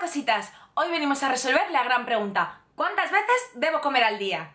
cositas, hoy venimos a resolver la gran pregunta: ¿cuántas veces debo comer al día?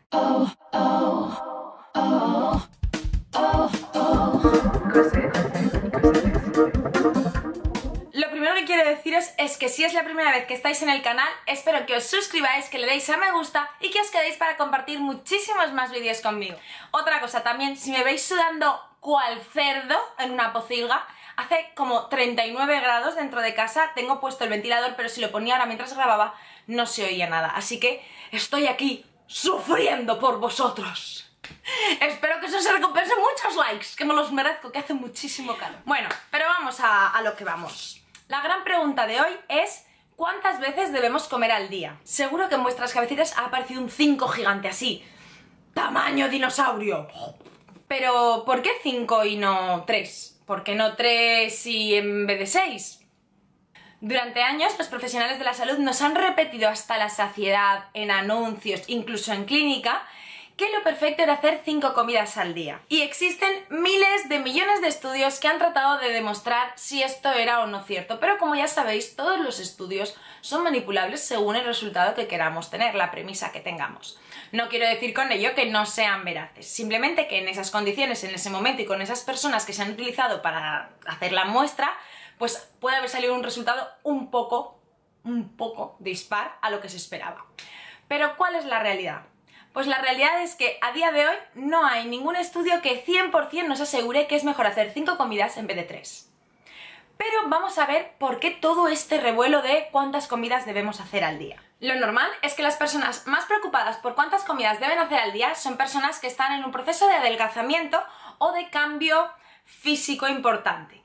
Lo primero que quiero deciros es que si es la primera vez que estáis en el canal, espero que os suscribáis, que le deis a me gusta y que os quedéis para compartir muchísimos más vídeos conmigo. Otra cosa también, si me veis sudando cual cerdo en una pocilga, hace como 39 grados dentro de casa, tengo puesto el ventilador, pero si lo ponía ahora mientras grababa no se oía nada, así que estoy aquí sufriendo por vosotros. Espero que eso se recompense muchos likes, que me los merezco, que hace muchísimo calor. Bueno, pero vamos a lo que vamos. La gran pregunta de hoy es: ¿cuántas veces debemos comer al día? Seguro que en vuestras cabecitas ha aparecido un 5 gigante así, tamaño dinosaurio. Pero, ¿por qué 5 y no 3? ¿Por qué no 3 y en vez de 6? Durante años los profesionales de la salud nos han repetido hasta la saciedad, en anuncios, incluso en clínica, que lo perfecto era hacer 5 comidas al día. Y existen miles de millones de estudios que han tratado de demostrar si esto era o no cierto, pero como ya sabéis, todos los estudios son manipulables según el resultado que queramos tener, la premisa que tengamos. No quiero decir con ello que no sean veraces, simplemente que en esas condiciones, en ese momento y con esas personas que se han utilizado para hacer la muestra, pues puede haber salido un resultado un poco dispar a lo que se esperaba. Pero ¿cuál es la realidad? Pues la realidad es que a día de hoy no hay ningún estudio que 100% nos asegure que es mejor hacer 5 comidas en vez de 3. Pero vamos a ver por qué todo este revuelo de cuántas comidas debemos hacer al día. Lo normal es que las personas más preocupadas por cuántas comidas deben hacer al día son personas que están en un proceso de adelgazamiento o de cambio físico importante.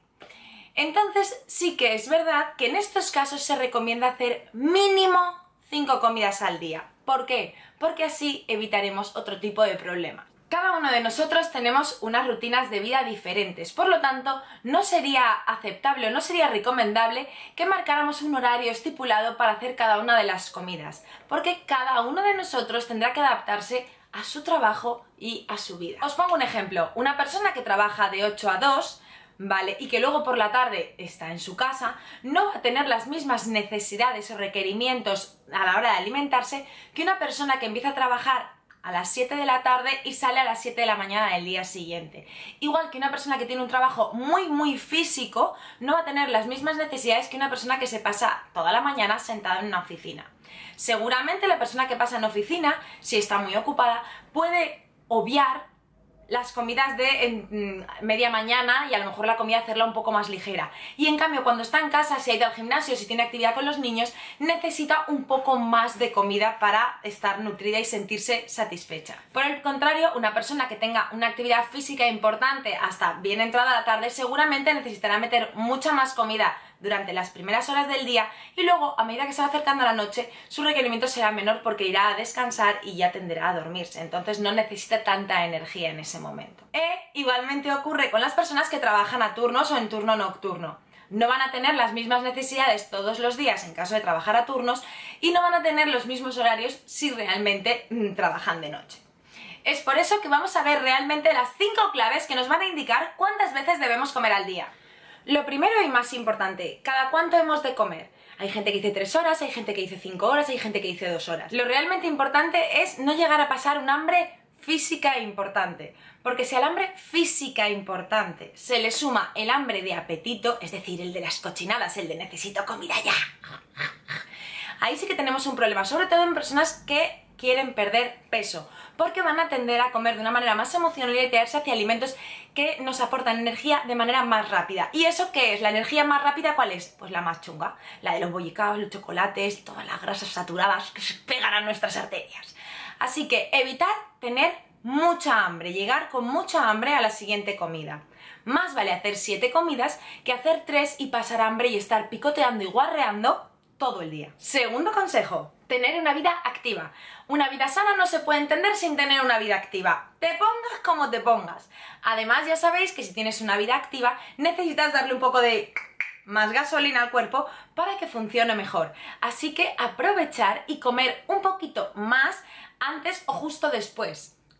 Entonces sí que es verdad que en estos casos se recomienda hacer mínimo 5 comidas al día. ¿Por qué? Porque así evitaremos otro tipo de problema. Cada uno de nosotros tenemos unas rutinas de vida diferentes, por lo tanto no sería aceptable o no sería recomendable que marcáramos un horario estipulado para hacer cada una de las comidas, porque cada uno de nosotros tendrá que adaptarse a su trabajo y a su vida. Os pongo un ejemplo: una persona que trabaja de 8 a 2, ¿vale? Y que luego por la tarde está en su casa, no va a tener las mismas necesidades o requerimientos a la hora de alimentarse que una persona que empieza a trabajar a las 7 de la tarde y sale a las 7 de la mañana del día siguiente. Igual que una persona que tiene un trabajo muy físico no va a tener las mismas necesidades que una persona que se pasa toda la mañana sentada en una oficina. Seguramente la persona que pasa en oficina, si está muy ocupada, puede obviar las comidas de media mañana y a lo mejor la comida hacerla un poco más ligera. Y en cambio cuando está en casa, si ha ido al gimnasio, si tiene actividad con los niños, necesita un poco más de comida para estar nutrida y sentirse satisfecha. Por el contrario, una persona que tenga una actividad física importante hasta bien entrada la tarde seguramente necesitará meter mucha más comida durante las primeras horas del día y luego, a medida que se va acercando la noche, su requerimiento será menor porque irá a descansar y ya tenderá a dormirse, entonces no necesita tanta energía en ese momento. Igualmente ocurre con las personas que trabajan a turnos o en turno nocturno. No van a tener las mismas necesidades todos los días en caso de trabajar a turnos y no van a tener los mismos horarios si realmente trabajan de noche. Es por eso que vamos a ver realmente las 5 claves que nos van a indicar cuántas veces debemos comer al día. Lo primero y más importante: ¿cada cuánto hemos de comer? Hay gente que dice 3 horas, hay gente que dice 5 horas, hay gente que dice 2 horas. Lo realmente importante es no llegar a pasar un hambre física importante, porque si al hambre física importante se le suma el hambre de apetito, es decir, el de las cochinadas, el de necesito comida ya, ahí sí que tenemos un problema, sobre todo en personas que quieren perder peso, porque van a tender a comer de una manera más emocional y a tirarse hacia alimentos que nos aportan energía de manera más rápida. ¿Y eso qué es? ¿La energía más rápida cuál es? Pues la más chunga, la de los bollicaos, los chocolates, todas las grasas saturadas que se pegan a nuestras arterias. Así que evitar tener mucha hambre, llegar con mucha hambre a la siguiente comida. Más vale hacer 7 comidas que hacer 3 y pasar hambre y estar picoteando y guarreando todo el día. Segundo consejo: tener una vida activa. Una vida sana no se puede entender sin tener una vida activa. Te pongas como te pongas. Además, ya sabéis que si tienes una vida activa necesitas darle un poco de más gasolina al cuerpo para que funcione mejor. Así que aprovechar y comer un poquito más antes o justo después.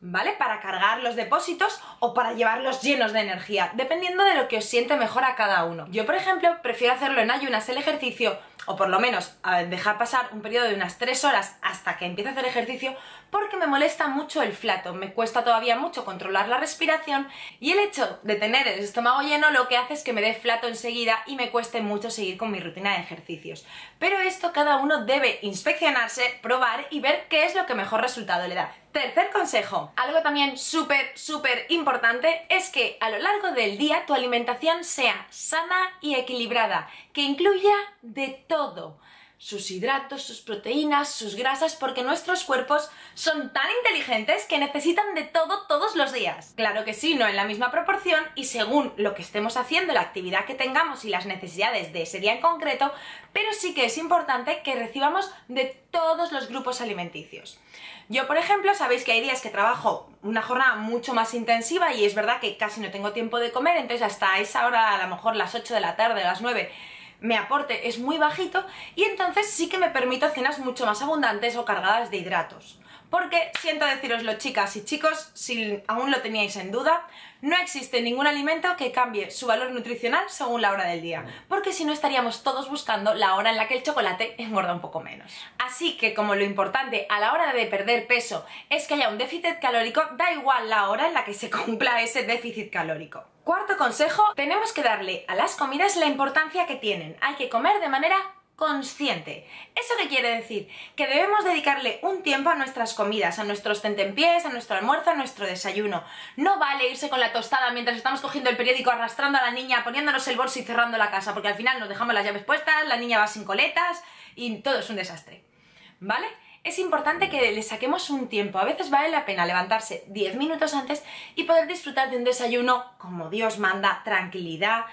¿vale? Para cargar los depósitos o para llevarlos llenos de energía, dependiendo de lo que os siente mejor a cada uno. Yo, por ejemplo, prefiero hacerlo en ayunas el ejercicio, o por lo menos dejar pasar un periodo de unas 3 horas hasta que empiece a hacer ejercicio, porque me molesta mucho el flato, me cuesta todavía mucho controlar la respiración y el hecho de tener el estómago lleno lo que hace es que me dé flato enseguida y me cueste mucho seguir con mi rutina de ejercicios. Pero esto cada uno debe inspeccionarse, probar y ver qué es lo que mejor resultado le da. Tercer consejo, algo también súper importante es que a lo largo del día tu alimentación sea sana y equilibrada, que incluya de todo. Sus hidratos, sus proteínas, sus grasas, porque nuestros cuerpos son tan inteligentes que necesitan de todo todos los días. Claro que sí, no en la misma proporción y según lo que estemos haciendo, la actividad que tengamos y las necesidades de ese día en concreto, pero sí que es importante que recibamos de todos los grupos alimenticios. Yo, por ejemplo, sabéis que hay días que trabajo una jornada mucho más intensiva y es verdad que casi no tengo tiempo de comer, entonces hasta esa hora, a lo mejor las 8 de la tarde, las 9, mi aporte es muy bajito y entonces sí que me permito cenas mucho más abundantes o cargadas de hidratos. Porque, siento deciroslo, chicas y chicos, si aún lo teníais en duda, no existe ningún alimento que cambie su valor nutricional según la hora del día, porque si no estaríamos todos buscando la hora en la que el chocolate engorda un poco menos. Así que como lo importante a la hora de perder peso es que haya un déficit calórico, da igual la hora en la que se cumpla ese déficit calórico. Cuarto consejo, tenemos que darle a las comidas la importancia que tienen. Hay que comer de manera consciente. ¿Eso qué quiere decir? Que debemos dedicarle un tiempo a nuestras comidas, a nuestros tentempiés, a nuestro almuerzo, a nuestro desayuno. No vale irse con la tostada mientras estamos cogiendo el periódico, arrastrando a la niña, poniéndonos el bolso y cerrando la casa, porque al final nos dejamos las llaves puestas, la niña va sin coletas y todo es un desastre. ¿Vale? Es importante que le saquemos un tiempo. A veces vale la pena levantarse 10 minutos antes y poder disfrutar de un desayuno como Dios manda, tranquilidad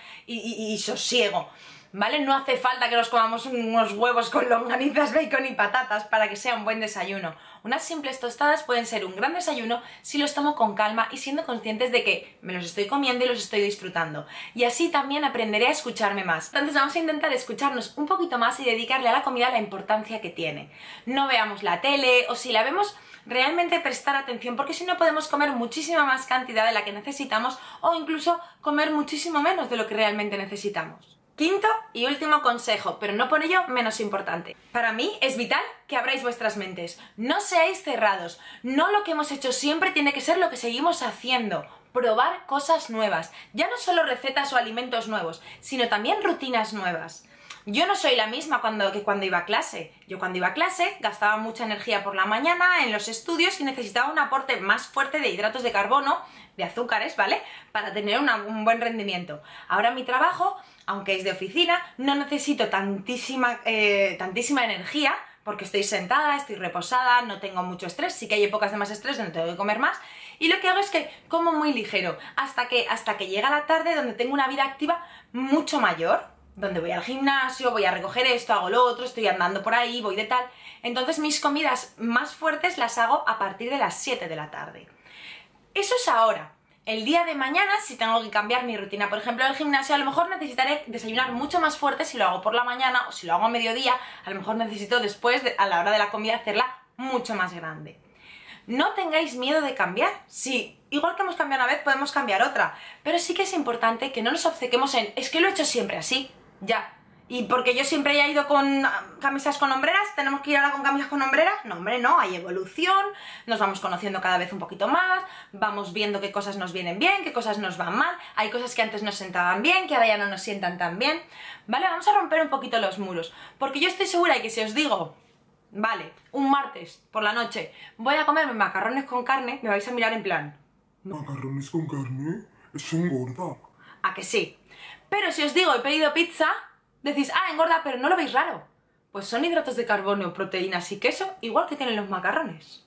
y sosiego. ¿Vale? No hace falta que nos comamos unos huevos con longanizas, bacon y patatas para que sea un buen desayuno. Unas simples tostadas pueden ser un gran desayuno si los tomo con calma y siendo conscientes de que me los estoy comiendo y los estoy disfrutando. Y así también aprenderé a escucharme más. Entonces vamos a intentar escucharnos un poquito más y dedicarle a la comida la importancia que tiene. No veamos la tele o si la vemos, realmente prestar atención, porque si no podemos comer muchísima más cantidad de la que necesitamos o incluso comer muchísimo menos de lo que realmente necesitamos. Quinto y último consejo, pero no por ello menos importante. Para mí es vital que abráis vuestras mentes. No seáis cerrados. No lo que hemos hecho siempre tiene que ser lo que seguimos haciendo. Probar cosas nuevas. Ya no solo recetas o alimentos nuevos, sino también rutinas nuevas. Yo no soy la misma que cuando iba a clase. Yo cuando iba a clase gastaba mucha energía por la mañana en los estudios y necesitaba un aporte más fuerte de hidratos de carbono, de azúcares, ¿vale? Para tener un buen rendimiento. Ahora mi trabajo, aunque es de oficina, no necesito tantísima energía porque estoy sentada, estoy reposada, no tengo mucho estrés, sí que hay épocas de más estrés donde tengo que comer más y lo que hago es que como muy ligero hasta que llega la tarde donde tengo una vida activa mucho mayor, donde voy al gimnasio, voy a recoger esto, hago lo otro, estoy andando por ahí, voy de tal. Entonces mis comidas más fuertes las hago a partir de las 7 de la tarde. Eso es ahora. El día de mañana, si tengo que cambiar mi rutina, por ejemplo, el gimnasio, a lo mejor necesitaré desayunar mucho más fuerte si lo hago por la mañana o si lo hago a mediodía, a lo mejor necesito después, a la hora de la comida, hacerla mucho más grande. No tengáis miedo de cambiar. Sí, igual que hemos cambiado una vez, podemos cambiar otra. Pero sí que es importante que no nos obcequemos en es que lo he hecho siempre así. Ya. ¿Y porque yo siempre haya ido con camisas con hombreras, tenemos que ir ahora con camisas con hombreras? No, hombre, no, hay evolución, nos vamos conociendo cada vez un poquito más, vamos viendo qué cosas nos vienen bien, qué cosas nos van mal, hay cosas que antes nos sentaban bien, que ahora ya no nos sientan tan bien. Vale, vamos a romper un poquito los muros, porque yo estoy segura de que si os digo, vale, un martes por la noche voy a comerme macarrones con carne, me vais a mirar en plan... ¿Macarrones con carne? Eso engorda. ¿A que sí? Pero si os digo he pedido pizza... Decís, ah, engorda, pero no lo veis raro. Pues son hidratos de carbono, proteínas y queso, igual que tienen los macarrones.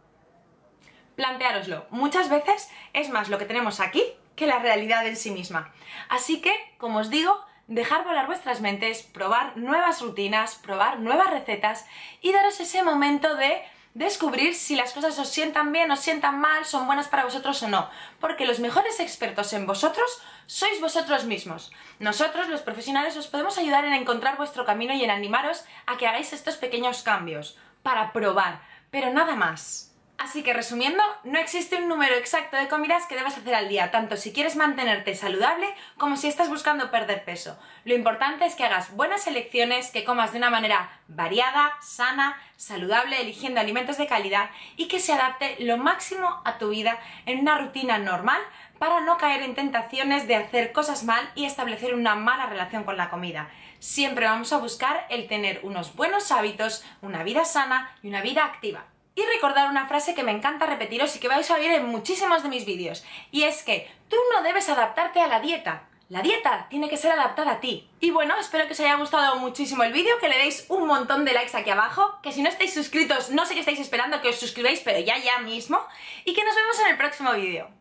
Planteároslo, muchas veces es más lo que tenemos aquí que la realidad en sí misma. Así que, como os digo, dejar volar vuestras mentes, probar nuevas rutinas, probar nuevas recetas y daros ese momento de descubrir si las cosas os sientan bien, os sientan mal, son buenas para vosotros o no, porque los mejores expertos en vosotros sois vosotros mismos. Nosotros, los profesionales, os podemos ayudar en encontrar vuestro camino y en animaros a que hagáis estos pequeños cambios para probar, pero nada más. Así que resumiendo, no existe un número exacto de comidas que debas hacer al día, tanto si quieres mantenerte saludable como si estás buscando perder peso. Lo importante es que hagas buenas elecciones, que comas de una manera variada, sana, saludable, eligiendo alimentos de calidad y que se adapte lo máximo a tu vida en una rutina normal para no caer en tentaciones de hacer cosas mal y establecer una mala relación con la comida. Siempre vamos a buscar el tener unos buenos hábitos, una vida sana y una vida activa. Y recordar una frase que me encanta repetiros y que vais a oír en muchísimos de mis vídeos, y es que tú no debes adaptarte a la dieta tiene que ser adaptada a ti. Y bueno, espero que os haya gustado muchísimo el vídeo, que le deis un montón de likes aquí abajo, que si no estáis suscritos no sé qué estáis esperando, que os suscribáis, pero ya mismo, y que nos vemos en el próximo vídeo.